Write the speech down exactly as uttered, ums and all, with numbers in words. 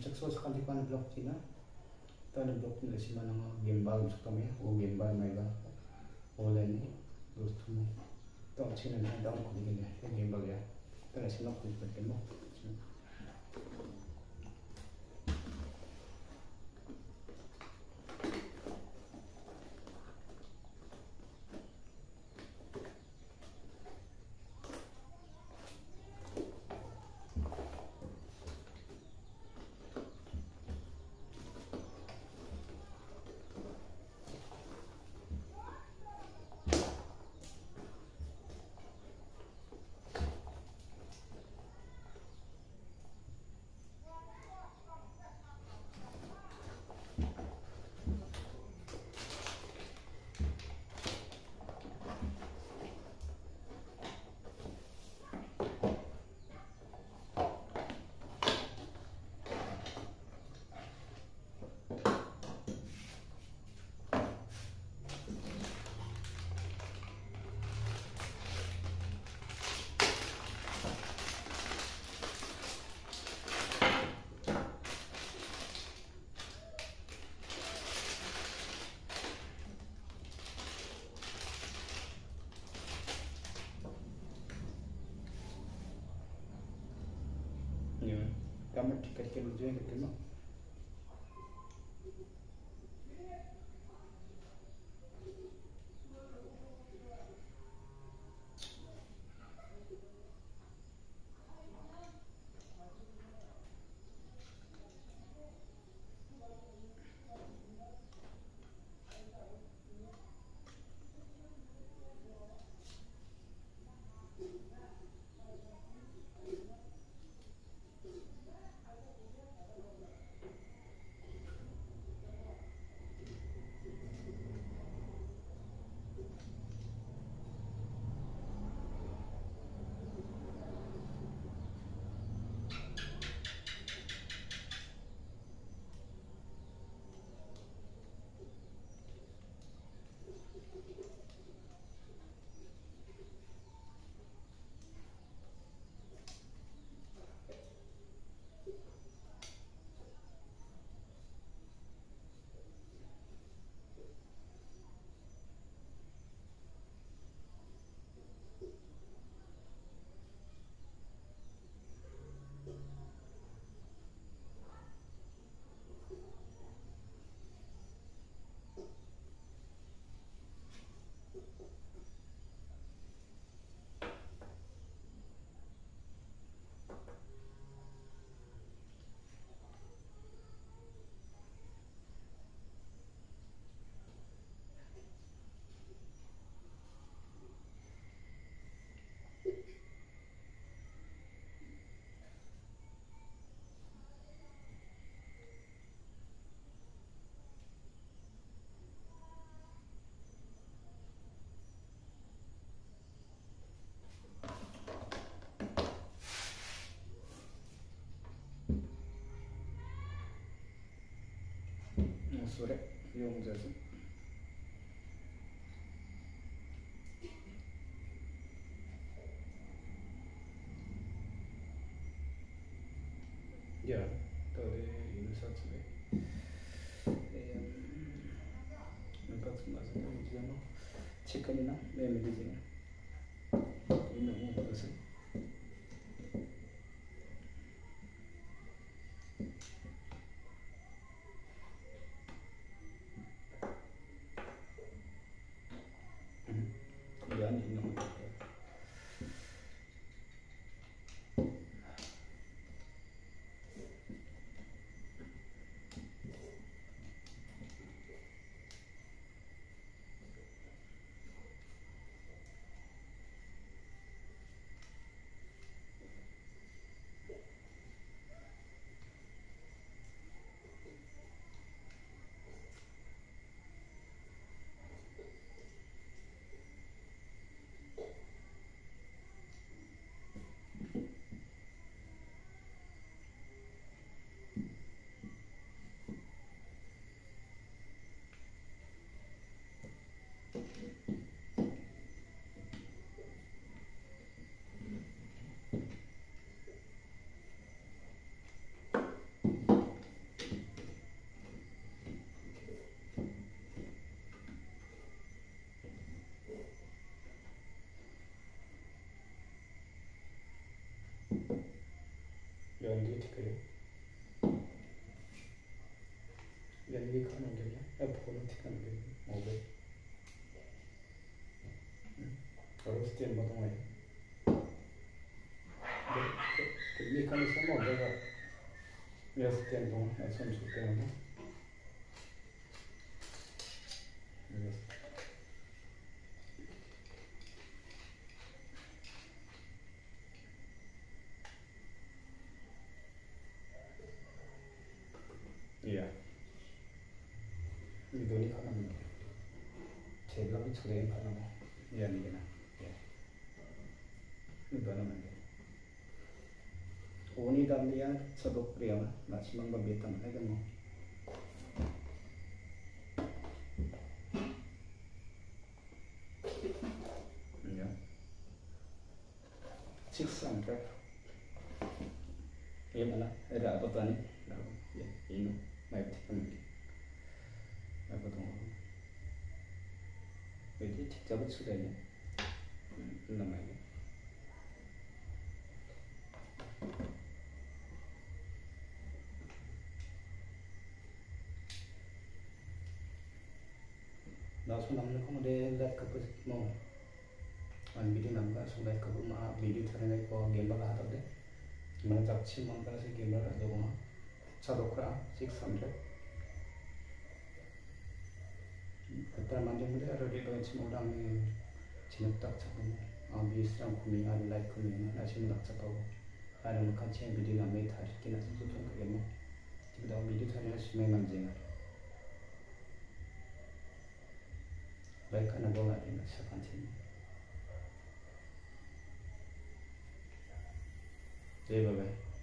Cakso sa kalipan block tina. Tana block nila si manang gimbal sa kami o gimbal may ba. Wala ni gusto mo. Ito ang sino na daw ko din niya. Yung gimbal ya. Ito na sino ko ipatin mo. Kamar tiket ke lucu yang ketemu. Sore yung jasa. Ya, tadi ini saat sore. Empat sebelas itu jangan cek ini na, memang di sini. Ini mau berapa? Yan ini mau. edit करें यानी ये खाना हो गया अब फोन ठिकाना दे मोबाइल और उस दिन बताऊँ है ये खाने से ना होगा ये उस दिन तो ऐसा नहीं सोचते हैं ना Yeah. Ini doni kana mo. Chebla bi chule kana mo. Ya ni na. Yeah. Ini dona mo. Oni dam dia sabok priya na. Maximum ba betam hai kan mo. Ya. Six hundred. Ini mana? Ada apa tadi? Ya, ini. Mai tikam. Apa tu? Jadi cabut sudah ya. Namanya. Langsung namanya kemudian lihat ke mau. An video nampak sudah ke rumah video terkait kau gambar lah atau deh. Mana tak sih mana sih gambar ada rumah. Cadokra six hundred. Pertama dia mula ada di bawah semua orang ni cina tak capai. Abis orang kumi ada like kumi na nasi tak capai. Ada makan cina video namai thar kita semua tu kerja mo. Jadi video thar nasi memang jengar. Like kan ada orang yang nasi kantin. Jadi bye bye.